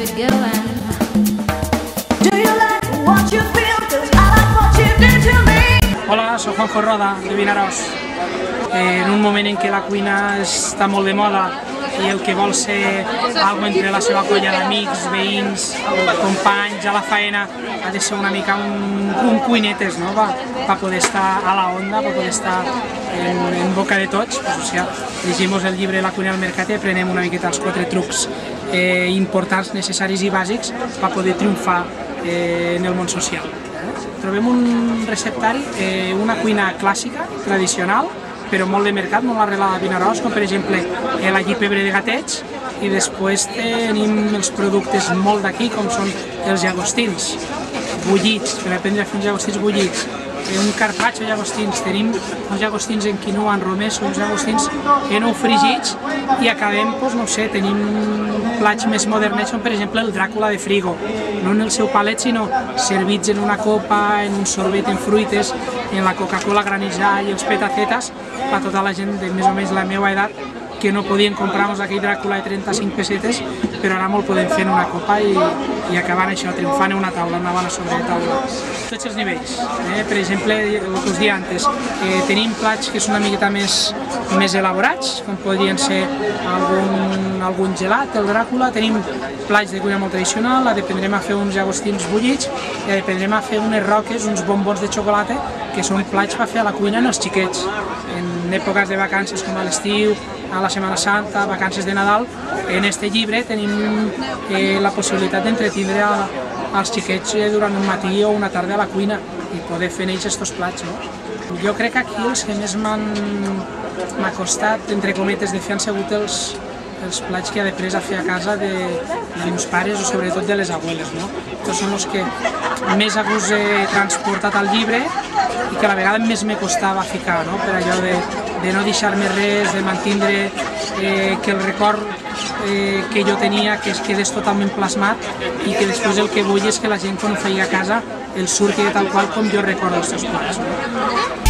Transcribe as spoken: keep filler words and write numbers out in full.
it going. Do you like what you feel? 'Cause I like what you do to me. Hola, soc Juanjo Roda, de Vinaròs. Eh, en un moment en què la cuina està molt de moda i el que vol ser algo entre la seva colla d'amics, veïns, companys a la faena, ha de ser una mica un, un cuinetes, no? Pa, pa poder estar a la onda, pa poder estar en, en boca de tots. Pues, o sigui, llegim el llibre La cuina al mercat i aprenem una miqueta els quatre trucs eh, importants, necessaris i bàsics per poder triomfar eh, en el món social. Trobem un receptari, eh, una cuina clàssica, tradicional, però molt de mercat, molt arrelada a Vinaròs, com per exemple l'allí pebre de gateig, i després tenim els productes molt d'aquí, com són els llagostins bullits, per aprendre a fer uns llagostins bullits, un carpaccio de llagostins, tenim uns llagostins en quinoa, en romesco, uns llagostins en ou fregits, i acabem, doncs, no sé, tenim plats més modernets, com per exemple el Dràcula de frigo, no en el seu palet, sinó servits en una copa, en un sorbet en fruites, en la Coca-Cola granissada i els petacetas, per tota la gent de més o menys la meva edat, que no podien comprar-nos aquell Dràcula de trenta-cinc pessetes, però ara molt podem fer en una copa i, i acabant això, triomfant en una taula, una bona sobretaula. Tots els nivells, eh? Per exemple, el que us deia antes, eh, tenim plats que són una miqueta més, més elaborats, com podrien ser algun, algun gelat, el Dràcula, tenim plats de cuina molt tradicional, aprendrem a fer uns llagostins bullits i aprendrem a fer unes roques, uns bombons de xocolata, que són plats per fer a la cuina en els xiquets, en èpoques de vacances com a l'estiu, a la Setmana Santa, vacances de Nadal. En este llibre tenim eh, la possibilitat d'entretindre als xiquets durant un matí o una tarda a la cuina i poder fer ells aquests plats. No? Jo crec que aquí els que més m'ha costat, entre cometes, de fer han sigut els, els plats que he après a fer a casa de, de meus pares o sobretot de les abueles. No? Aquests són els que més a gust he transportat al llibre i que a la vegada més me costava ficar, no? Per allò de, de no deixar-me res, de mantindre eh, que el record eh, que jo tenia que es quedés totalment plasmat i que després el que vull és que la gent quan ho feia a casa el surti de tal qual com jo recordo els seus plats. No?